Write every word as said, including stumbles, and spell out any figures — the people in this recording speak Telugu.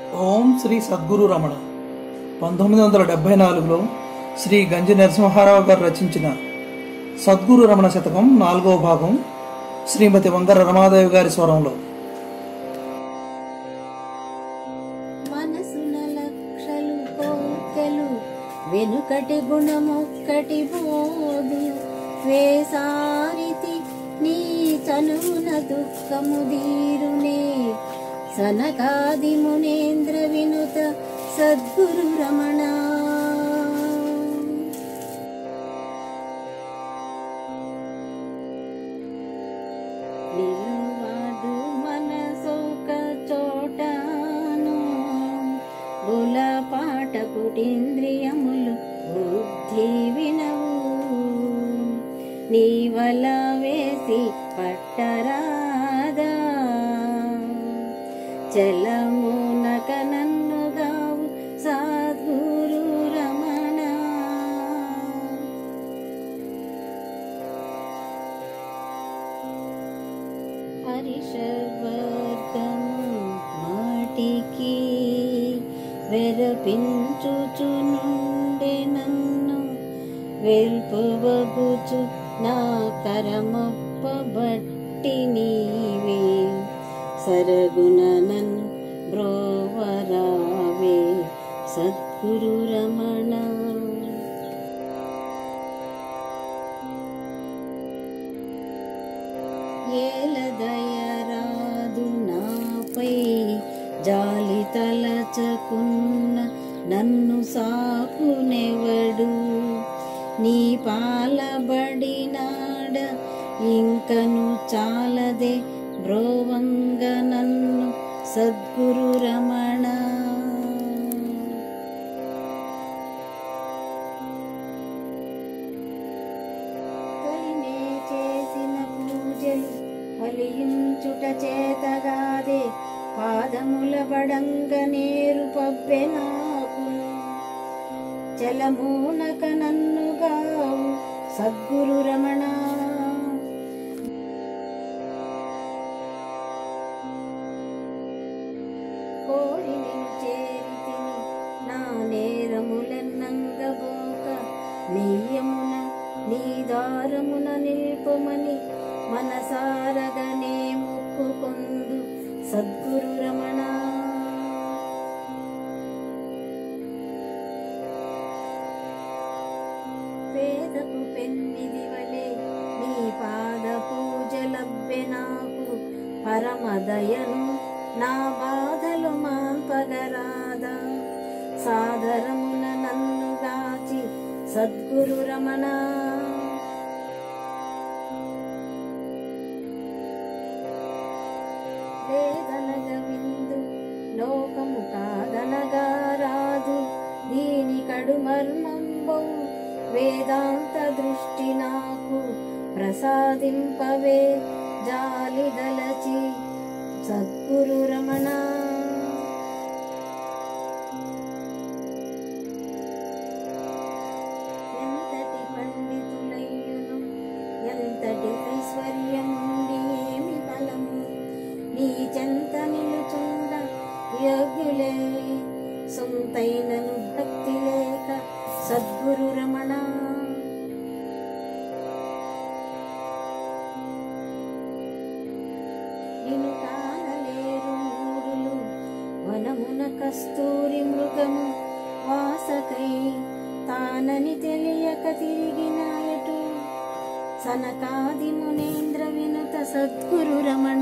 ఓం శ్రీ సద్గురు రమణ. పంతొమ్మిది వందల డెబ్బై నాలుగులో శ్రీ గంజి నరసింహారావు గారు రచించిన సద్గురు రమణ శతకం నాలుగవ భాగం శ్రీమతి వంగర రమాదేవి గారి స్వరంలో. మనసున లక్షలు కోర్కెలు వెనుకటి గుణమొక్కటి బోధు వేసారితి నీ చనున దుఃఖము దీరునే సనకాది మునేంద్ర వినుత సద్గురు రమణ. నిలువాడు మనసొక చోటను బుల పాట కుటీంద్రియములు బుద్ధి వినవు నీ వల వేసి పట్టరాదా చలమునక నన్ను గావు సద్గురు రమణ. హరిషర్వర్గము మాటికి వెరపించుచునుండే నన్ను వెల్పువగుచు నా కరమొప్ప బట్టి నీవే సరగుణ నన్ను బ్రోవరావే సద్గురు రమణ. ఏల దయరాదు నాపై జాలి తలచకున్న నన్ను సాకునెవడు నీ పాలబడినాడ ఇంకను చాలదే బ్రోవంగ నన్ను సద్గురు రమణ. తొలినే చేసిన పూజలు ఫలించుట చేతగాదే పాదముల బడంగ నేరు పబ్బె నాకు చలమూనక నన్ను గావు సద్గురు రమణ. కోరి నిన్ను చేరితిని నా నేరములెన్నంగబోక నెయ్యమున నీ దారమున నిల్పమని మనసారగనే మొక్కుకొందు సద్గురు రమణ. పేదకు పెన్నిది వలె నీ పాద పూజలబ్బె నాకు పరమదయను నా బాధలు మాంపగరాదా సాదరమున నన్ను గాచి సద్గురు రమణ. వేదనగ విందు లోకము కాదనగా రాదు దీని కడు మర్మంబౌ వేదాంత దృష్టి నాకు ప్రసాదింపవే జాలిదలచి సద్గురు రమణ. ఎంతటి పండితులయ్యును ఎంతటి ఐశ్వర్యముండి ఏమి ఫలము నీ చెంత నిలుచుండ యోగ్యులే సొంతైనను భక్తి లేక సద్గురు రమణ. నిన్ను కానలేరు మూడులు వనమున కస్తూరి మృగము వాసకై తానని తెలియక తిరిగినాయటు సనకాది మునేంద్ర వినుత సద్గురు రమణ.